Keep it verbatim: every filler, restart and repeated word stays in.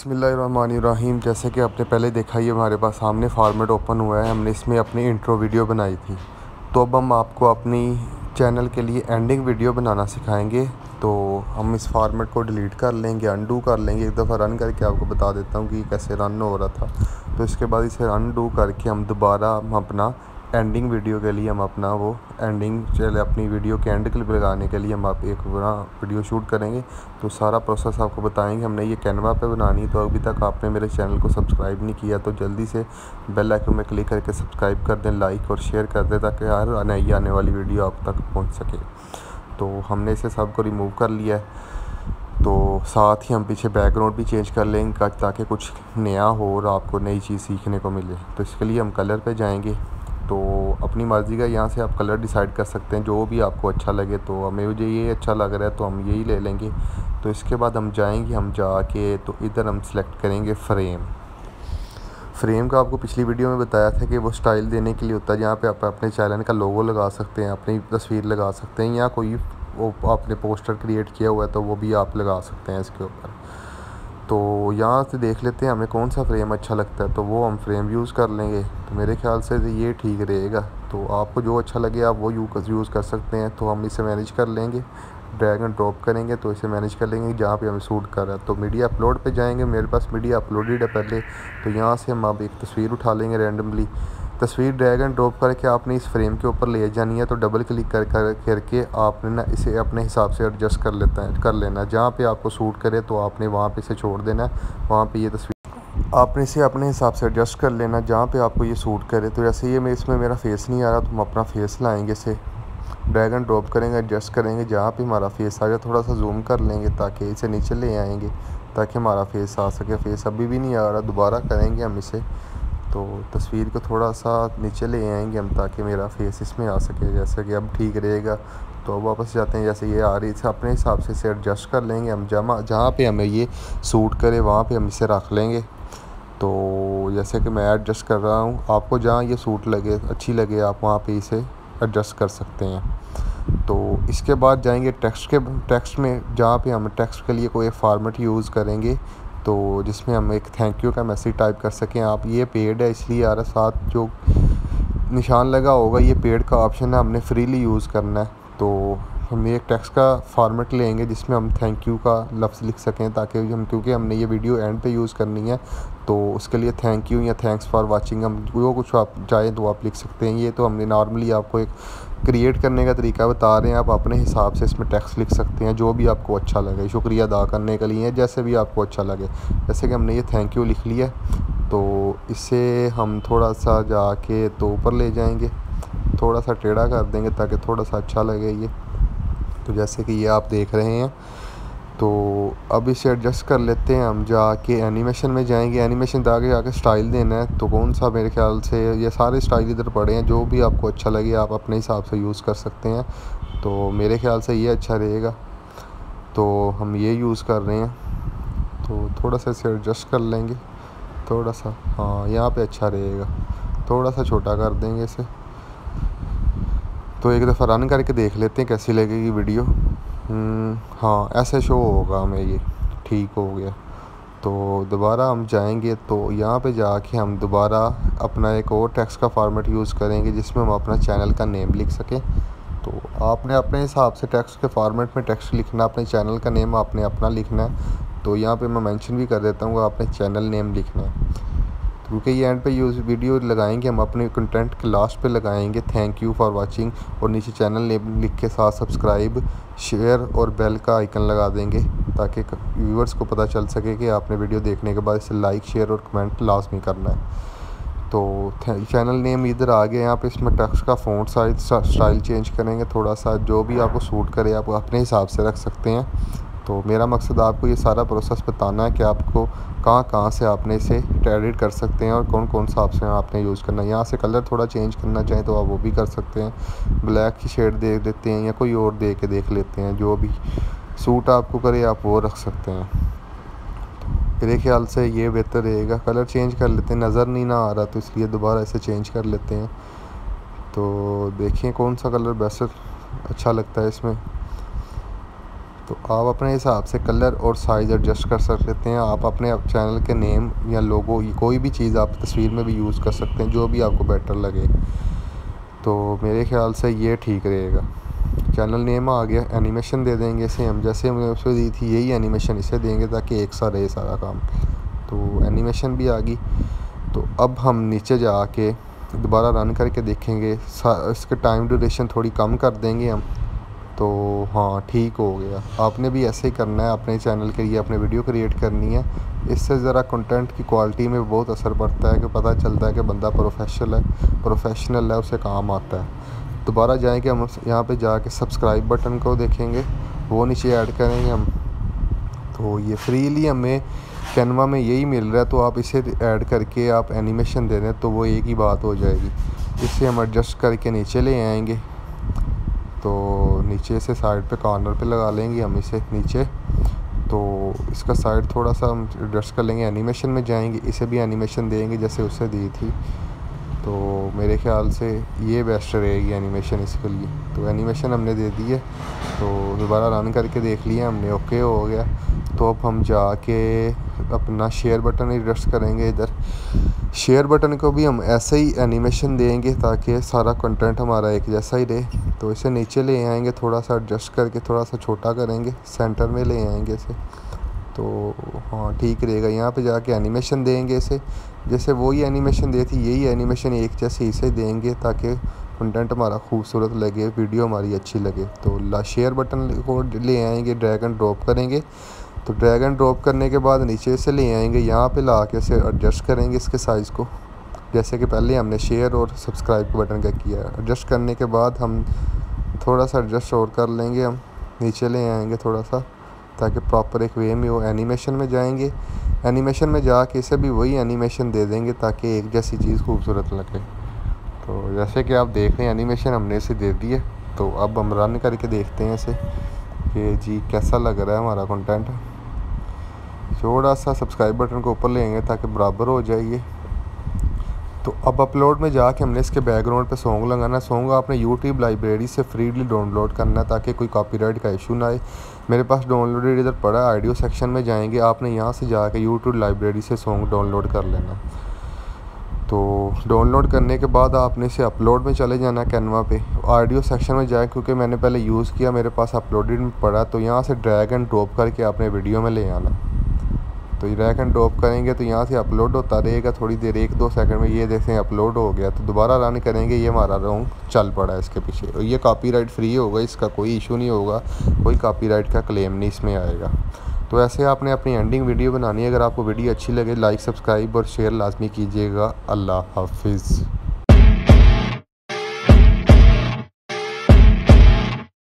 बिस्मिल्लाहिर्रहमानिर्रहीम। जैसे कि आपने पहले देखा, ये हमारे पास सामने फॉर्मेट ओपन हुआ है। हमने इसमें अपनी इंट्रो वीडियो बनाई थी, तो अब हम आपको अपनी चैनल के लिए एंडिंग वीडियो बनाना सिखाएंगे। तो हम इस फॉर्मेट को डिलीट कर लेंगे, अनडू कर लेंगे। एक दफ़ा रन करके आपको बता देता हूँ कि कैसे रन हो रहा था। तो इसके बाद इसे अनडू करके हम दोबारा हम अपना एंडिंग वीडियो के लिए हम अपना वो एंडिंग चले अपनी वीडियो के एंड क्लिप लगाने के लिए हम आप एक बड़ा वीडियो शूट करेंगे। तो सारा प्रोसेस आपको बताएंगे। हमने ये कैनवा पे बनानी है। तो अभी तक आपने मेरे चैनल को सब्सक्राइब नहीं किया तो जल्दी से बेल आइकन में क्लिक करके सब्सक्राइब कर दें, लाइक और शेयर कर दें, ताकि हर नई आने वाली वीडियो आप तक पहुँच सके। तो हमने इसे सब को रिमूव कर लिया है। तो साथ ही हम पीछे बैकग्राउंड भी चेंज कर लेंगे ताकि कुछ नया हो और आपको नई चीज़ सीखने को मिले। तो इसके लिए हम कलर पे जाएंगे। तो अपनी मर्ज़ी का यहाँ से आप कलर डिसाइड कर सकते हैं, जो भी आपको अच्छा लगे। तो हमें मुझे ये अच्छा लग रहा है तो हम यही ले लेंगे। तो इसके बाद हम जाएंगे, हम जाके तो इधर हम सेलेक्ट करेंगे फ्रेम। फ्रेम का आपको पिछली वीडियो में बताया था कि वो स्टाइल देने के लिए होता है, जहाँ पे आप अपने चैनल का लोगो लगा सकते हैं, अपनी तस्वीर लगा सकते हैं, या कोई वो आपने पोस्टर क्रिएट किया हुआ है तो वो भी आप लगा सकते हैं इसके ऊपर। तो यहाँ से देख लेते हैं हमें कौन सा फ्रेम अच्छा लगता है, तो वो हम फ्रेम यूज़ कर लेंगे। तो मेरे ख्याल से ये ठीक रहेगा। तो आपको जो अच्छा लगे आप वो यूज़ कर सकते हैं। तो हम इसे मैनेज कर लेंगे, ड्रैग एंड ड्रॉप करेंगे तो इसे मैनेज कर लेंगे जहाँ पे हमें शूट कर रहा है। तो मीडिया अपलोड पे जाएंगे, मेरे पास मीडिया अपलोडेड है पहले। तो यहाँ से हम अब एक तस्वीर उठा लेंगे रैंडमली। तस्वीर ड्रैग एंड ड्रॉप करके आपने इस फ्रेम के ऊपर ले जानी है। तो डबल क्लिक कर कर करके आपने ना इसे अपने हिसाब से एडजस्ट कर लेता है कर लेना है। जहाँ पे आपको सूट करे तो आपने वहाँ पे इसे छोड़ देना है। वहाँ पे ये तस्वीर आपने इसे अपने हिसाब से एडजस्ट कर लेना जहाँ पे आपको ये सूट करे। तो जैसे ये मैं इसमें मेरा फेस नहीं आ रहा तो हम अपना फेस लाएंगे, इसे ड्रैग एंड ड्रॉप करेंगे, एडजस्ट करेंगे जहाँ पे हमारा फेस आ जाए। थोड़ा सा जूम कर लेंगे ताकि इसे नीचे ले आएंगे ताकि हमारा फेस आ सके। फेस अभी भी नहीं आ रहा, दोबारा करेंगे हम इसे। तो तस्वीर को थोड़ा सा नीचे ले आएंगे हम ताकि मेरा फेस इसमें आ सके। जैसे कि अब ठीक रहेगा। तो अब वापस जाते हैं, जैसे ये आ रही है अपने हिसाब से इसे एडजस्ट कर लेंगे हम। जमा जहाँ पे हमें ये सूट करे वहाँ पे हम इसे रख लेंगे। तो जैसे कि मैं एडजस्ट कर रहा हूँ, आपको जहाँ ये सूट लगे अच्छी लगे आप वहाँ पे इसे एडजस्ट कर सकते हैं। तो इसके बाद जाएंगे टेक्स्ट के टेक्स्ट में, जहाँ पे हम टेक्स्ट के लिए कोई फॉर्मेट यूज़ करेंगे तो जिसमें हम एक थैंक यू का मैसेज टाइप कर सकें। आप ये पेड है इसलिए आ रहा, साथ जो निशान लगा होगा ये पेड का ऑप्शन है, हमने फ्रीली यूज़ करना है। तो हम एक टेक्स्ट का फॉर्मेट लेंगे जिसमें हम थैंक यू का लफ्ज़ लिख सकें, ताकि हम क्योंकि हमने ये वीडियो एंड पे यूज़ करनी है तो उसके लिए थैंक यू या थैंक्स फॉर वाचिंग हम जो कुछ आप चाहें तो आप लिख सकते हैं। ये तो हमने नॉर्मली आपको एक क्रिएट करने का तरीका बता रहे हैं। आप अपने हिसाब से इसमें टेक्स्ट लिख सकते हैं जो भी आपको अच्छा लगे, शुक्रिया अदा करने के लिए, जैसे भी आपको अच्छा लगे। जैसे कि हमने ये थैंक यू लिख लिया, तो इसे हम थोड़ा सा जाके तो ऊपर ले जाएंगे, थोड़ा सा टेढ़ा कर देंगे ताकि थोड़ा सा अच्छा लगे ये। तो जैसे कि ये आप देख रहे हैं। तो अब इसे एडजस्ट कर लेते हैं हम, जाके एनिमेशन में जाएंगे। एनिमेशन से आगे जाके स्टाइल देना है। तो कौन सा, मेरे ख्याल से ये सारे स्टाइल इधर पड़े हैं, जो भी आपको अच्छा लगे आप अपने हिसाब से यूज़ कर सकते हैं। तो मेरे ख्याल से ये अच्छा रहेगा, तो हम ये यूज़ कर रहे हैं। तो थोड़ा सा इसे एडजस्ट कर लेंगे, थोड़ा सा, हाँ यहाँ पे अच्छा रहेगा। थोड़ा सा छोटा कर देंगे इसे। तो एक दफ़ा रन करके देख लेते हैं कैसी लगेगी वीडियो। हाँ ऐसे शो होगा हमें, ये ठीक हो गया। तो दोबारा हम जाएंगे, तो यहाँ पे जाके हम दोबारा अपना एक और टेक्स्ट का फॉर्मेट यूज़ करेंगे जिसमें हम अपना चैनल का नेम लिख सकें। तो आपने अपने हिसाब से टेक्स्ट के फॉर्मेट में टेक्स्ट लिखना, अपने चैनल का नेम आपने अपना लिखना है। तो यहाँ पे मैं मेंशन भी कर देता हूँ आपने चैनल नेम लिखना है, क्योंकि ये एंड पे यूज़ वीडियो लगाएंगे हम अपने कंटेंट के लास्ट पे लगाएंगे थैंक यू फॉर वाचिंग, और नीचे चैनल नेम लिख के साथ सब्सक्राइब, शेयर और बेल का आइकन लगा देंगे ताकि व्यूअर्स को पता चल सके कि आपने वीडियो देखने के बाद इसे लाइक शेयर और कमेंट लाजमी करना है। तो चैनल नेम इधर आ गया। यहाँ पे इसमें टेक्स्ट का फ़ॉन्ट साइज स्टाइल चेंज करेंगे थोड़ा सा, जो भी आपको सूट करे आप अपने हिसाब से रख सकते हैं। तो मेरा मकसद आपको ये सारा प्रोसेस बताना है कि आपको कहाँ कहाँ से आपने इसे एडिट कर सकते हैं और कौन कौन सा ऑप्शन आपने यूज़ करना है। यहाँ से कलर थोड़ा चेंज करना चाहें तो आप वो भी कर सकते हैं, ब्लैक की शेड दे देते हैं या कोई और दे के देख लेते हैं, जो भी सूट आपको करे आप वो रख सकते हैं। मेरे ख्याल से ये बेहतर रहेगा। कलर चेंज कर लेते हैं, नज़र नहीं ना आ रहा तो इसलिए दोबारा इसे चेंज कर लेते हैं। तो देखिए कौन सा कलर बेस्ट अच्छा लगता है इसमें। तो आप अपने हिसाब से कलर और साइज़ एडजस्ट कर सकते हैं। आप अपने चैनल के नेम या लोगो कोई भी चीज़ आप तस्वीर में भी यूज़ कर सकते हैं, जो भी आपको बेटर लगे। तो मेरे ख्याल से ये ठीक रहेगा। चैनल नेम आ गया, एनिमेशन दे देंगे इसे हम, जैसे हमने उसको दी थी यही एनिमेशन इसे देंगे ताकि एक सा रहे सारा काम। तो एनिमेशन भी आ गई। तो अब हम नीचे जाके दोबारा रन करके देखेंगे, इसके टाइम ड्यूरेशन थोड़ी कम कर देंगे हम। तो हाँ ठीक हो गया। आपने भी ऐसे ही करना है, अपने चैनल के लिए अपने वीडियो क्रिएट करनी है। इससे ज़रा कंटेंट की क्वालिटी में बहुत असर पड़ता है कि पता चलता है कि बंदा प्रोफेशनल है प्रोफेशनल है उसे काम आता है। दोबारा जाएंगे हम यहाँ पे जाके सब्सक्राइब बटन को देखेंगे, वो नीचे ऐड करेंगे हम। तो ये फ्रीली हमें कैनवा में यही मिल रहा है, तो आप इसे ऐड करके आप एनिमेशन दे दें तो वो एक ही बात हो जाएगी। इसे हम एडजस्ट करके नीचे ले आएंगे। तो नीचे से साइड पे कॉर्नर पे लगा लेंगे हम इसे नीचे। तो इसका साइड थोड़ा सा हम एडजस्ट कर लेंगे। एनिमेशन में जाएंगे, इसे भी एनिमेशन देंगे जैसे उसे दी थी। तो मेरे ख्याल से ये बेस्ट रहेगी एनिमेशन इसके लिए। तो एनिमेशन हमने दे दी है। तो दोबारा रन करके देख लिया हमने, ओके हो गया। तो अब हम जाके अपना शेयर बटन एडजस्ट करेंगे। इधर शेयर बटन को भी हम ऐसे ही एनिमेशन देंगे ताकि सारा कंटेंट हमारा एक जैसा ही रहे। तो इसे नीचे ले आएंगे, थोड़ा सा एडजस्ट करके थोड़ा सा छोटा करेंगे, सेंटर में ले आएंगे इसे। तो हाँ ठीक रहेगा। यहाँ पे जाके एनिमेशन देंगे इसे, जैसे वही एनिमेशन दी थी यही एनिमेशन एक जैसे इसे देंगे ताकि कंटेंट हमारा खूबसूरत लगे, वीडियो हमारी अच्छी लगे। तो शेयर बटन को ले आएंगे, ड्रैग एंड ड्रॉप करेंगे। तो ड्रैग एंड ड्रॉप करने के बाद नीचे से ले आएंगे, यहाँ पे ला के इसे एडजस्ट करेंगे इसके साइज़ को, जैसे कि पहले हमने शेयर और सब्सक्राइब के बटन का किया। एडजस्ट करने के बाद हम थोड़ा सा एडजस्ट और कर लेंगे, हम नीचे ले आएंगे थोड़ा सा ताकि प्रॉपर एक वे में हो। एनिमेशन में जाएंगे, एनिमेशन में जाके इसे भी वही एनिमेशन दे देंगे ताकि एक जैसी चीज़ खूबसूरत लगे। तो जैसे कि आप देख रहे हैं एनिमेशन हमने इसे दे दी है। तो अब हम रन करके देखते हैं इसे कि जी कैसा लग रहा है हमारा कंटेंट। थोड़ा सा सब्सक्राइब बटन को ऊपर लेंगे ताकि बराबर हो जाए ये। तो अब अपलोड में जाके हमने इसके बैकग्राउंड पे सॉन्ग लगाना। सॉन्ग आपने यूट्यूब लाइब्रेरी से फ्रीली डाउनलोड करना है ताकि कोई कॉपीराइट का इशू ना आए। मेरे पास डाउनलोडेड इधर पड़ा है, ऑडियो सेक्शन में जाएंगे, आपने यहाँ से जाके यूट्यूब लाइब्रेरी से सॉन्ग डाउनलोड कर लेना। तो डाउनलोड करने के बाद आपने इसे अपलोड में चले जाना कैनवा पे, ऑडियो सेक्शन में जाए, क्योंकि मैंने पहले यूज़ किया मेरे पास अपलोडेड में पड़ा। तो यहाँ से ड्रैग एंड ड्रॉप करके आपने वीडियो में ले आना। तो ड्रैग एंड ड्रॉप करेंगे तो यहाँ से अपलोड होता रहेगा थोड़ी देर, एक दो सेकंड में ये देखें अपलोड हो गया। तो दोबारा रन करेंगे, ये हमारा रॉन्ग चल पड़ा है इसके पीछे। और ये कॉपीराइट फ्री होगा, इसका कोई इशू नहीं होगा, कोई कॉपीराइट का क्लेम नहीं इसमें आएगा। तो ऐसे आपने अपनी एंडिंग वीडियो बनानी है। अगर आपको वीडियो अच्छी लगे लाइक सब्सक्राइब और शेयर लाजमी कीजिएगा। अल्लाह हाफिज़।